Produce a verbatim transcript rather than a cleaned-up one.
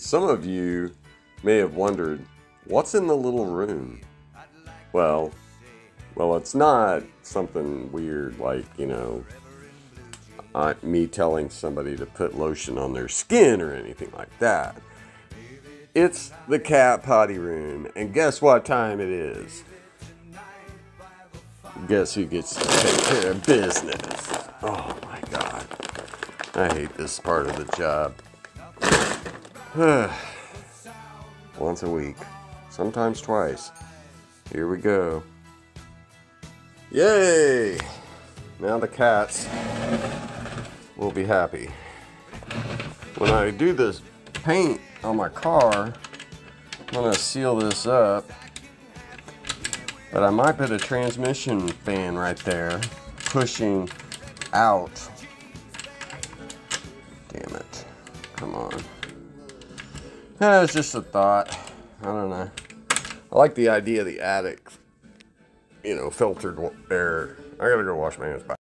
Some of you may have wondered, what's in the little room? Well, well, it's not something weird like, you know, uh, me telling somebody to put lotion on their skin or anything like that. It's the cat potty room, and guess what time it is? Guess who gets to take care of business? Oh my God. I hate this part of the job. Once a week, sometimes twice. Here we go. Yay! Now the cats will be happy. When I do this paint on my car, I'm gonna seal this up, but I might put a transmission fan right there pushing out. Damn it. Come on. Eh, it's just a thought. I don't know. I like the idea of the attic, you know, filtered air. I gotta go wash my hands. Bye.